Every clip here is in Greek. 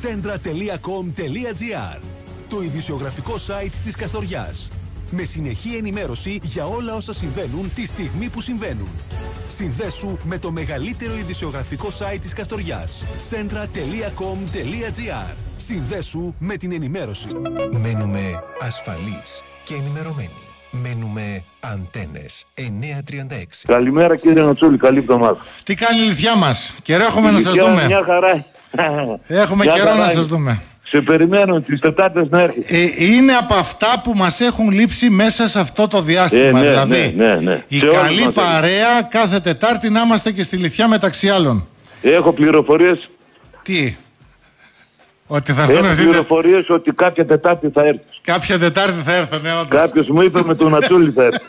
Centra.com.gr, το ειδησιογραφικό site της Καστοριάς. Με συνεχή ενημέρωση για όλα όσα συμβαίνουν τη στιγμή που συμβαίνουν. Συνδέσου με το μεγαλύτερο ειδησιογραφικό site της Καστοριάς. Centra.com.gr. Συνδέσου με την ενημέρωση. Μένουμε ασφαλείς και ενημερωμένοι. Μένουμε Αντένες 936. Καλημέρα κύριε Νατσούλη, καλή εβδομάδα. Τι κάνει η λυθιά μας? Καιρό έχουμε να σας δούμε. Μια χαρά. Έχουμε καιρό να σας δούμε. Σε περιμένω τις Τετάρτες να έρχεται. Είναι από αυτά που μας έχουν λείψει μέσα σε αυτό το διάστημα. Ναι, δηλαδή ναι. η καλή παρέα κάθε Τετάρτη να είμαστε και στη λυθιά μεταξύ άλλων. Έχω πληροφορίες. Τι? Ότι θα Έχω πληροφορίες ότι κάποια Τετάρτη θα έρθει. Κάποια Τετάρτη θα έρθουν, ναι, όντως. Κάποιος μου είπε με τον Νατσούλη θα έρθει.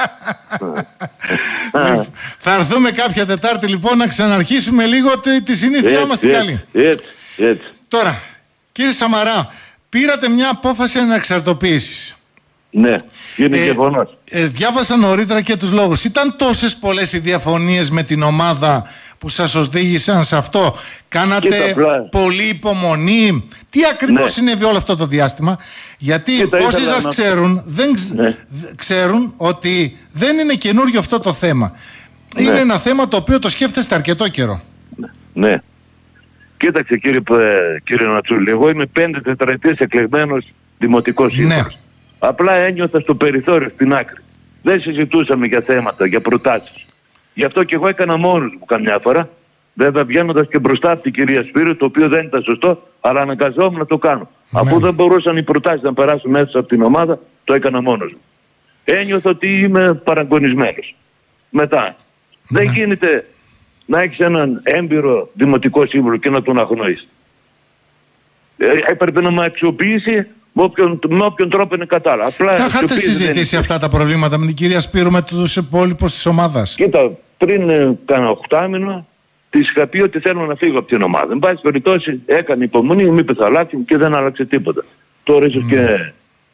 Θα έρθουμε κάποια Τετάρτη λοιπόν να ξαναρχίσουμε λίγο τη συνήθειά μας την καλή. Έτσι. Τώρα, κύριε Σαμαρά, πήρατε μια απόφαση ανεξαρτοποίησης. Ναι, είναι γεγονός. Διάβασα νωρίτερα και τους λόγους. Ήταν τόσες πολλές οι διαφωνίες με την ομάδα που σας οδήγησαν σε αυτό? Κάνατε πολύ υπομονή? Τι ακριβώς συνέβη όλο αυτό το διάστημα? Γιατί όσοι σας ξέρουν ξέρουν ότι δεν είναι καινούριο αυτό το θέμα. Είναι ένα θέμα το οποίο το σκέφτεστε αρκετό καιρό. Ναι. Κοίταξε κύριε Νατσούλη, εγώ είμαι 5 τετραετίες εκλεγμένος δημοτικός σύμβουλος. Ναι. Απλά ένιωθα στο περιθώριο, στην άκρη. Δεν συζητούσαμε για θέματα, για προτάσεις. Γι' αυτό και εγώ έκανα μόνος μου καμιά φορά. Βέβαια βγαίνοντας και μπροστά από την κυρία Σπύρου, το οποίο δεν ήταν σωστό, αλλά αναγκαζόμουν να το κάνω. Ναι. Αφού δεν μπορούσαν οι προτάσεις να περάσουν μέσα από την ομάδα, το έκανα μόνος μου. Ένιωθα ότι είμαι παραγωνισμένος. Μετά, δεν γίνεται να έχεις έναν έμπειρο δημοτικό σύμβουλο και να τον αγνοείς. Έπρεπε να με αξιοποιήσει με όποιον τρόπο είναι κατάλληλα. Τα είχατε συζητήσει αυτά τα προβλήματα με την κυρία Σπύρου, με τους υπόλοιπους της ομάδας? Κοίτα, πριν κάνα 8 μήνα της είχα πει ότι θέλω να φύγω από την ομάδα. Εν πάση περιπτώσει έκανε υπομονή, μου είπε θα αλλάξει και δεν άλλαξε τίποτα. Τώρα ίσως και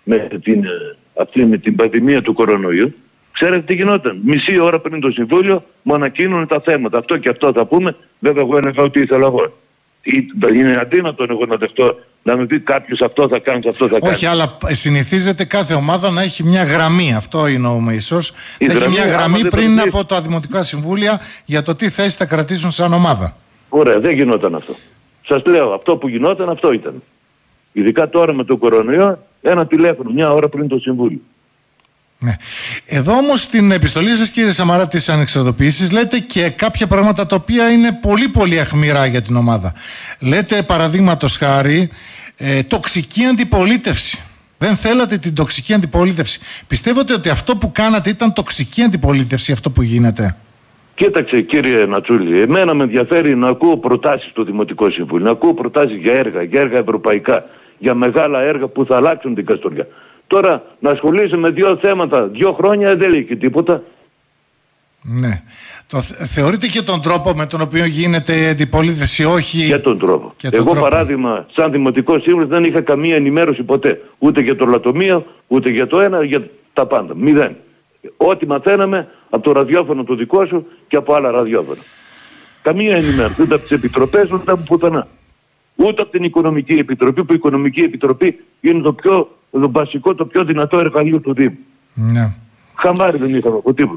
με την πανδημία του κορονοϊού, ξέρετε τι γινόταν? Μισή ώρα πριν το συμβούλιο μου ανακοίνωνε τα θέματα. Αυτό και αυτό θα πούμε. Βέβαια εγώ έλεγα ότι ήθελα εγώ. Είναι αντίνατο εγώ να δεχτώ να μου πει κάποιος αυτό θα κάνει, αυτό θα κάνει. Όχι, αλλά συνηθίζεται κάθε ομάδα να έχει μια γραμμή. Αυτό εννοούμε ίσως. Να έχει μια γραμμή πριν από τα δημοτικά συμβούλια για το τι θέση θα κρατήσουν σαν ομάδα. Ωραία, δεν γινόταν αυτό. Σας λέω, αυτό που γινόταν αυτό ήταν. Ειδικά τώρα με το κορονοϊό, ένα τηλέφωνο μια ώρα πριν το συμβούλιο. Ναι. Εδώ όμως στην επιστολή σας, κύριε Σαμαρά, της ανεξαρτοποίησης, λέτε και κάποια πράγματα τα οποία είναι πολύ πολύ αιχμηρά για την ομάδα. Λέτε παραδείγματος χάρη τοξική αντιπολίτευση. Δεν θέλατε την τοξική αντιπολίτευση. Πιστεύετε ότι αυτό που κάνατε ήταν τοξική αντιπολίτευση, αυτό που γίνεται? Κοίταξε κύριε Νατσούλη, εμένα με ενδιαφέρει να ακούω προτάσεις στο Δημοτικό Συμβούλιο, να ακούω προτάσεις για έργα ευρωπαϊκά, για μεγάλα έργα που θα αλλάξουν την Καστοριά. Τώρα να ασχολείσαι με 2 θέματα 2 χρόνια δεν λέει και τίποτα. Ναι. Θεωρείτε και τον τρόπο με τον οποίο γίνεται η αντιπολίτευση? Όχι. Και τον τρόπο. Εγώ παράδειγμα σαν δημοτικό σύμβουλος δεν είχα καμία ενημέρωση ποτέ. Ούτε για το λατομείο, ούτε για το ένα, για τα πάντα. 0. Ό,τι μαθαίναμε από το ραδιόφωνο το δικό σου και από άλλα ραδιόφωνα. Καμία ενημέρωση. Ούτε από τις επιτροπές, ούτε από πουθενά. Ούτε από την Οικονομική Επιτροπή, που η Οικονομική Επιτροπή είναι το βασικό, το πιο δυνατό εργαλείο του Δήμου. Ναι. Χαμάρι δεν είχαμε από τίποτα.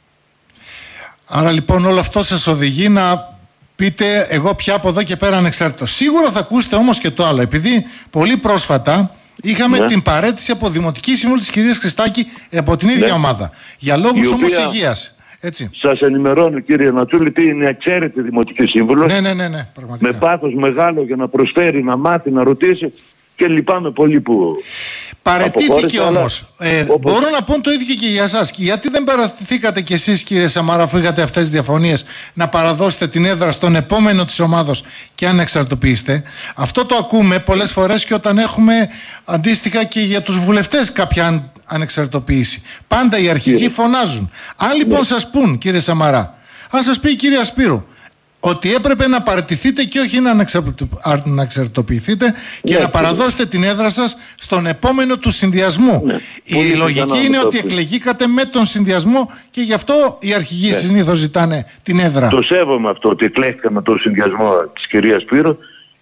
Άρα λοιπόν όλο αυτό σας οδηγεί να πείτε εγώ πια από εδώ και πέρα ανεξάρτητος. Σίγουρα θα ακούσετε όμως και το άλλο, επειδή πολύ πρόσφατα είχαμε την παραίτηση από Δημοτική Σύμβουλο της κυρίας Χριστάκη από την ίδια ομάδα. Για λόγους όμως υγείας. Έτσι. Σας ενημερώνω κύριε Νατσούλη ότι είναι εξαίρετη Δημοτική Σύμβουλος. Ναι, πραγματικά. Με πάθος μεγάλο για να προσφέρει, να μάθει, να ρωτήσει, και λυπάμαι πολύ που παραιτήθηκε όμως. Μπορώ να πω το ίδιο και για εσάς. Γιατί δεν παρατηθήκατε κι εσείς κύριε Σαμαρά, αφού είχατε αυτές τις διαφωνίες, να παραδώσετε την έδρα στον επόμενο της ομάδος και ανεξαρτοποιήσετε? Αυτό το ακούμε πολλές φορές και όταν έχουμε αντίστοιχα και για τους βουλευτές κάποια ανεξαρτοποίηση. Πάντα οι αρχηγοί φωνάζουν. Αν λοιπόν σας πούν κύριε Σαμαρά, αν σας πει η κυρία Σπύρου ότι έπρεπε να παραιτηθείτε και όχι να ανεξαρτοποιηθείτε και να παραδώσετε την έδρα σας στον επόμενο του συνδυασμού. Η λογική είναι ότι εκλεγήκατε με τον συνδυασμό και γι' αυτό οι αρχηγοί συνήθως ζητάνε την έδρα. Το σέβομαι αυτό ότι εκλέχθηκα με τον συνδυασμό της κυρίας Σπύρου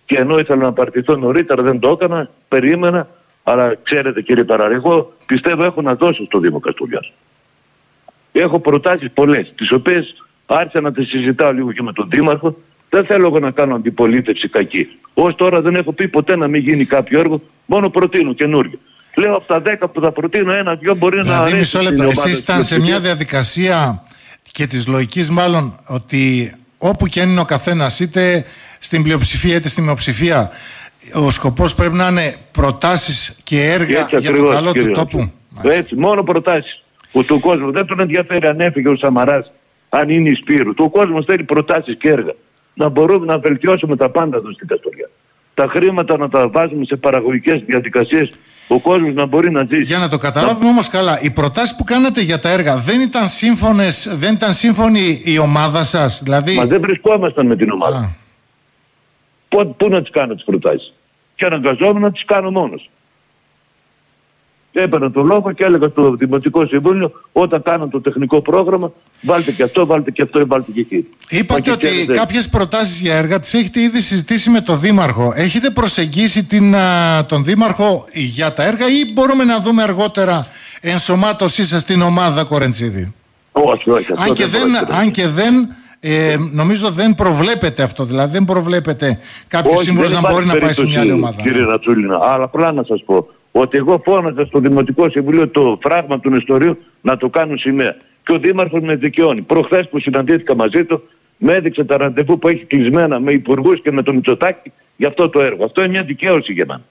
Και ενώ ήθελα να παρτιθώ νωρίτερα, δεν το έκανα, περίμενα. Αλλά ξέρετε κύριε Παραρή, εγώ πιστεύω έχω να δώσω στο Δήμο Καστοριάς. Έχω προτάσεις πολλές, τις οποίες άρχισα να τις συζητάω λίγο και με τον Δήμαρχο. Δεν θέλω εγώ να κάνω αντιπολίτευση κακή. Ως τώρα δεν έχω πει ποτέ να μην γίνει κάποιο έργο, μόνο προτείνω καινούριο. Λέω από τα 10 που θα προτείνω, 1-2 μπορεί να αρέσει. Μισό λεπτό, εσείς ήταν σε μια διαδικασία και της λογικής μάλλον ότι όπου και αν είναι ο καθένας, είτε στην πλειοψηφία είτε στη μειοψηφία, ο σκοπός πρέπει να είναι προτάσεις και έργα έτσι, για το καλό του τόπου. Έτσι, μόνο προτάσεις. Του κόσμου δεν τον ενδιαφέρει αν έφυγε ο Σαμαράς, αν είναι η Σπύρου. Του κόσμου θέλει προτάσεις και έργα. Να μπορούμε να βελτιώσουμε τα πάντα εδώ στην Καστοριά. Τα χρήματα να τα βάζουμε σε παραγωγικές διαδικασίες, ο κόσμος να μπορεί να ζήσει. Για να το καταλάβουμε όμως καλά, οι προτάσεις που κάνατε για τα έργα δεν ήταν σύμφωνες, δεν ήταν σύμφωνη η ομάδα σας? Δηλαδή... Μα δεν βρισκόμασταν με την ομάδα. Πού να τις κάνω τις προτάσεις? Και αναγκαζόμουν να τις κάνω μόνος. Έπαιρνα τον λόγο και έλεγα στο Δημοτικό Συμβούλιο, όταν κάνω το τεχνικό πρόγραμμα, βάλτε και αυτό, βάλτε και αυτό, βάλτε και εκεί. Είπατε ότι κάποιες προτάσεις για έργα τις έχετε ήδη συζητήσει με τον Δήμαρχο. Έχετε προσεγγίσει τον Δήμαρχο για τα έργα ή μπορούμε να δούμε αργότερα ενσωμάτωσή σας στην ομάδα Κορεντσίδη? Όχι, όχι. Αν και δεν νομίζω δεν προβλέπετε αυτό, δηλαδή δεν προβλέπετε κάποιο σύμβολο να μπορεί να πάει σε μια άλλη ομάδα. Κύριε Ρατσούληνα, αλλά απλά να σας πω ότι εγώ φώναζα στο Δημοτικό Συμβουλίο το φράγμα του Νεστορίου να το κάνουν σημαία. Και ο Δήμαρχος με δικαιώνει. Προχθές που συναντήθηκα μαζί του, με έδειξε τα ραντεβού που έχει κλεισμένα με υπουργούς και με τον Μητσοτάκη για αυτό το έργο. Αυτό είναι μια δικαίωση για μένα.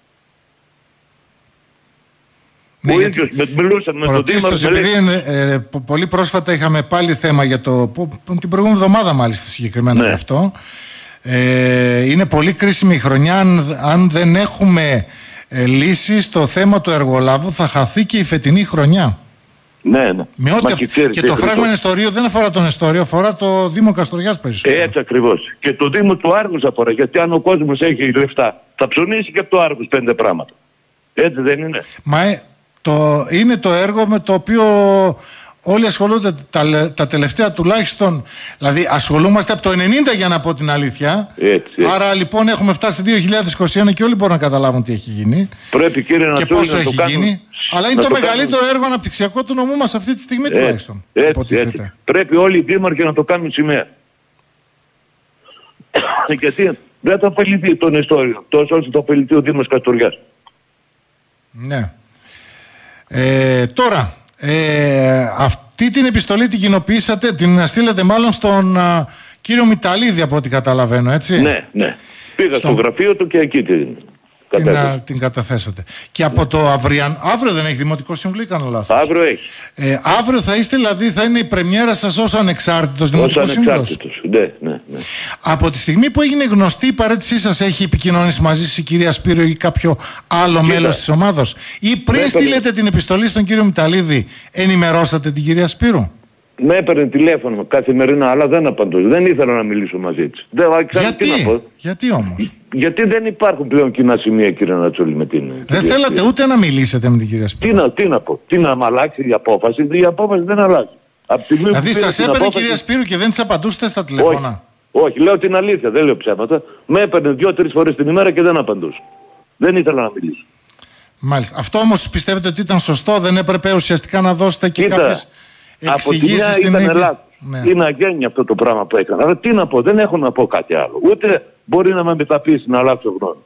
Ναι, μιλούσαμε με τον Δήμαρχο. Επειδή πολύ πρόσφατα είχαμε πάλι θέμα για την προηγούμενη εβδομάδα μάλιστα συγκεκριμένα γι' αυτό. Είναι πολύ κρίσιμη η χρονιά. Αν δεν έχουμε λύση στο θέμα του εργολάβου, θα χαθεί και η φετινή χρονιά. Ναι, ναι. Και το φράγμα Νεστορίου δεν αφορά τον Νεστόριο, αφορά το Δήμο Καστοριάς περισσότερο. Έτσι ακριβώς. Και το Δήμο του Άργους αφορά. Γιατί αν ο κόσμος έχει λεφτά, θα ψωνίσει και από το Άργους 5 πράγματα. Έτσι δεν είναι? Είναι το έργο με το οποίο όλοι ασχολούνται τα τελευταία τουλάχιστον, δηλαδή ασχολούμαστε από το 90 για να πω την αλήθεια. Έτσι. Άρα λοιπόν έχουμε φτάσει 2021 και όλοι μπορούν να καταλάβουν τι έχει γίνει. Πρέπει κύριε και πόσο έχει γίνει. Αλλά είναι το μεγαλύτερο έργο αναπτυξιακό του νομού μας αυτή τη στιγμή τουλάχιστον. Έτσι. Πρέπει όλοι οι δήμαρχοι να το κάνουν σημαία. Γιατί δεν θα ωφεληθεί το Νεστόριο τόσο όσο θα ωφεληθεί ο Δήμος Καστοριάς. Ναι. Τώρα, αυτή την επιστολή την κοινοποιήσατε, την στείλετε μάλλον στον κύριο Μηταλίδη από ό,τι καταλαβαίνω, έτσι? Ναι, ναι. Πήγα στο γραφείο του και εκεί την καταθέσατε. Και από το αύριο δεν έχει Δημοτικό Συμβούλιο, κάνω λάθος? Αύριο έχει. Αύριο θα είστε, δηλαδή θα είναι η πρεμιέρα σας ως ανεξάρτητος Δημοτικός Σύμβουλος? Ναι. Από τη στιγμή που έγινε γνωστή η παρέτησή σας, έχει επικοινωνήσει μαζί σας η κυρία Σπύρο ή κάποιο άλλο μέλος της ομάδος? Ή πριν στείλετε την επιστολή στον κύριο Μηταλίδη, ενημερώσατε την κυρία Σπύρο? Με έπαιρνε τηλέφωνο καθημερινά, αλλά δεν απαντούσα. Δεν ήθελα να μιλήσω μαζί της. Γιατί όμως? Γιατί δεν υπάρχουν πλέον κοινά σημεία, κύριε Νατσόλη, με την. Δεν θέλατε ούτε να μιλήσετε με την κυρία Σπύρο? Τι να πω, τι να μ' αλλάξει η απόφαση? Η απόφαση δεν αλλάζει. Δηλαδή σας έπαιρνε η κυρία Σπύρου και δεν της απαντούσατε στα τηλέφωνα? Όχι, λέω την αλήθεια, δεν λέω ψέματα. Με έπαιρνε 2-3 φορές την ημέρα και δεν απαντούσα. Δεν ήθελα να μιλήσω. Μάλιστα. Αυτό όμως πιστεύετε ότι ήταν σωστό? Δεν έπρεπε ουσιαστικά να δώσετε και κάποιες εξηγήσεις στην ίδια? Ναι. Είναι αγένεια αυτό το πράγμα που έκανα. Αλλά τι να πω, δεν έχω να πω κάτι άλλο. Ούτε μπορεί να με μεταπίσει να αλλάξω γνώμη.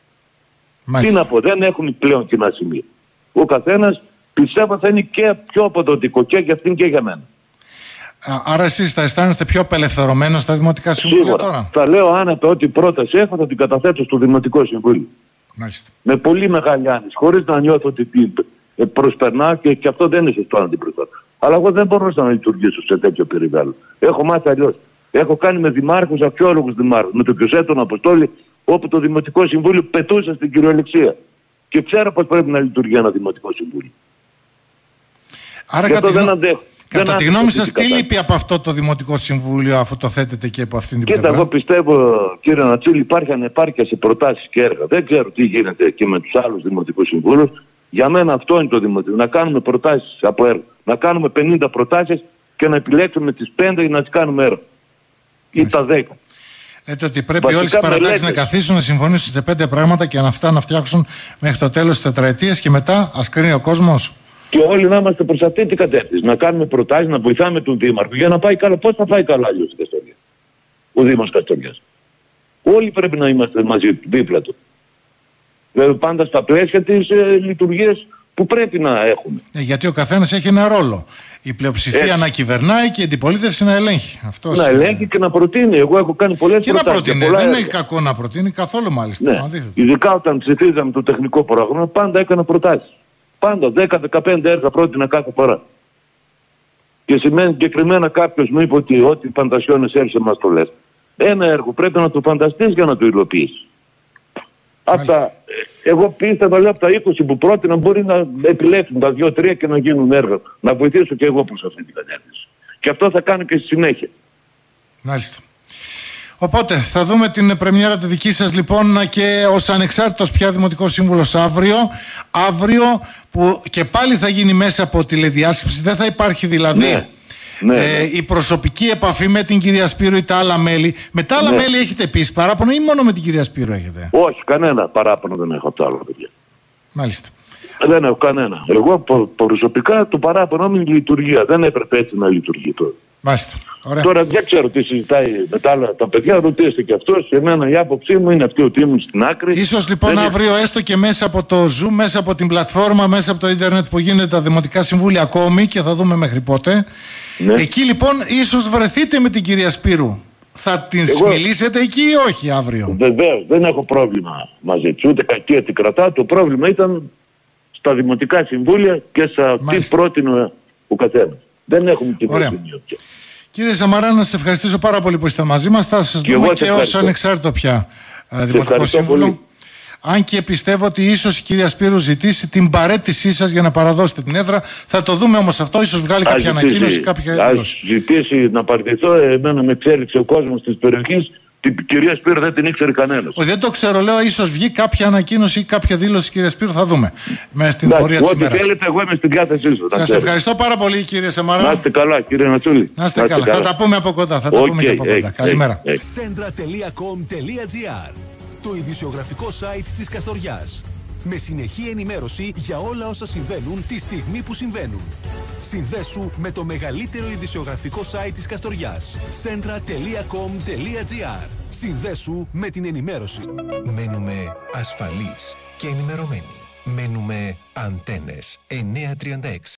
Τι να πω, δεν έχουν πλέον κοινά σημεία. Ο καθένας πιστεύω θα είναι και πιο αποδοτικό και για αυτήν και για μένα. Άρα εσείς θα αισθάνεστε πιο απελευθερωμένος στα Δημοτικά Συμβούλια τώρα? Θα λέω άνετα ό,τι πρόταση έχω θα την καταθέσω στο Δημοτικό Συμβούλιο. Μάλιστα. Με πολύ μεγάλη άνεση, χωρίς να νιώθω ότι προσπερνάω και αυτό δεν είναι σωστό να την προτάσω. Αλλά εγώ δεν μπορούσα να λειτουργήσω σε τέτοιο περιβάλλον. Έχω μάθει αλλιώς. Έχω κάνει με δημάρχους, αξιόλογους δημάρχους, με τον Κιωσέ, τον Αποστόλη, όπου το Δημοτικό Συμβούλιο πετούσε στην κυριολεξία. Και ξέρω πώς πρέπει να λειτουργεί ένα Δημοτικό Συμβούλιο. Άρα κατά τη γνώμη σας, τι λείπει από αυτό το Δημοτικό Συμβούλιο, αφού το θέτετε και από αυτήν την πλευρά? Εγώ πιστεύω, κύριε Νατσίλη, υπάρχει ανεπάρκεια σε προτάσεις και έργα. Δεν ξέρω τι γίνεται και με τους άλλους Δημοτικούς Συμβούλους. Για μένα αυτό είναι το Δημοτικό. Να κάνουμε προτάσεις από έργο. Να κάνουμε 50 προτάσεις και να επιλέξουμε τις 5 για να τις κάνουμε έργο. Ή τα 10. Λέτε ότι πρέπει όλες οι παρατάξεις να καθίσουν, να συμφωνήσουν σε 5 πράγματα και αυτά να φτιάξουν μέχρι το τέλος της τετραετίας και μετά ας κρίνει ο κόσμος. Και όλοι να είμαστε προς αυτή την κατεύθυνση. Να κάνουμε προτάσεις, να βοηθάμε τον Δήμαρχο για να πάει καλά. Πώς θα πάει καλά αλλιώς η Καστοριά, ο Δήμος Καστοριάς? Όλοι πρέπει να είμαστε μαζί του, δίπλα του. Δηλαδή πάντα στα πλαίσια της λειτουργίας που πρέπει να έχουμε. Γιατί ο καθένας έχει ένα ρόλο. Η πλειοψηφία να κυβερνάει και η αντιπολίτευση να ελέγχει. Να ελέγχει και να προτείνει. Εγώ έχω κάνει πολλές προτάσεις. Και να προτείνει. Δεν είναι κακό να προτείνει καθόλου μάλιστα. Ναι. Ειδικά όταν ψηφίζαμε το τεχνικό πρόγραμμα, πάντα έκανα προτάσεις. Πάντα 10-15 έργα πρότεινα κάθε φορά. Και σημαίνει συγκεκριμένα κάποιος μου είπε ότι ό,τι φαντασιώνες έρχεσαι μας το λες. Ένα έργο πρέπει να το φανταστείς για να το υλοποιήσεις. Εγώ πίστευα από τα 20 που πρότεινα μπορεί να επιλέξουν τα 2-3 και να γίνουν έργα. Να βοηθήσω και εγώ προς αυτή την κατεύθυνση. Και αυτό θα κάνω και στη συνέχεια. Μάλιστα. Οπότε θα δούμε την πρεμιέρα τη δική σας λοιπόν και ως ανεξάρτητος πια Δημοτικός Σύμβουλος αύριο που και πάλι θα γίνει μέσα από τηλεδιάσκεψη. Δεν θα υπάρχει δηλαδή η προσωπική επαφή με την κυρία Σπύρου ή τα άλλα μέλη. Με τα άλλα μέλη έχετε επίσης παράπονο ή μόνο με την κυρία Σπύρου έχετε? Όχι, κανένα παράπονο δεν έχω από τα άλλα παιδιά. Μάλιστα. Δεν έχω κανένα. Εγώ προσωπικά το παράπονο μου είναι η λειτουργία. Δεν έπρεπε έτσι να λειτουργεί τώρα. Μάλιστα. Ωραία. Τώρα δεν ξέρω τι συζητάει με τα άλλα τα παιδιά, ρωτήστε και αυτός. Εμένα η άποψή μου είναι αυτή ότι ήμουν στην άκρη. Ίσως λοιπόν αύριο έστω και μέσα από το Zoom, μέσα από την πλατφόρμα, μέσα από το ίντερνετ που γίνεται τα Δημοτικά Συμβούλια ακόμη και θα δούμε μέχρι πότε. Ναι. Εκεί λοιπόν ίσως βρεθείτε με την κυρία Σπύρου. Θα την μιλήσετε εκεί ή όχι αύριο? Βεβαίως, δεν έχω πρόβλημα μαζί της, ούτε κακία την κρατά. Το πρόβλημα ήταν στα Δημοτικά Συμβούλια και σε αυτή πρότεινε ο καθένας. Δεν έχουμε την πρόβλημα. Κύριε Σαμαρά, να σας ευχαριστήσω πάρα πολύ που είστε μαζί μας. Θα σας δούμε και ως ανεξάρτητο πια Δημοτικό Σύμβουλο. Πολύ. Αν και πιστεύω ότι ίσως η κυρία Σπύρου ζητήσει την παραίτησή σας για να παραδώσετε την έδρα. Θα το δούμε όμως αυτό. Ίσως βγάλει κάποια ανακοίνωση, κάποια έκδοση. Ζητήσει να παραιτηθώ. Εμένα με εξέλιξε ο κόσμος της περιοχής. Την κυρία Σπύρου δεν την ήξερε κανένας. Δεν το ξέρω, λέω, ίσως βγει κάποια ανακοίνωση ή κάποια δήλωση της κυρίας Σπύρου. Θα δούμε με στην πορεία της ημέρας. Ό,τι θέλετε, εγώ είμαι στην διάθεσή σας. Σας ευχαριστώ πάρα πολύ, κύριε Σαμαρά. Να είστε καλά, κύριε Νατσούλη. Να είστε καλά. Θα τα πούμε από κοντά. Θα τα πούμε και από κοντά. Καλημέρα. Centra.com.gr, το ειδησιογραφικό site της Καστοριάς. Με συνεχή ενημέρωση για όλα όσα συμβαίνουν τη στιγμή που συμβαίνουν. Συνδέσου με το μεγαλύτερο ειδησιογραφικό site της Καστοριάς. Centra.com.gr. Συνδέσου με την ενημέρωση. Μένουμε ασφαλείς και ενημερωμένοι. Μένουμε Αντένες 936.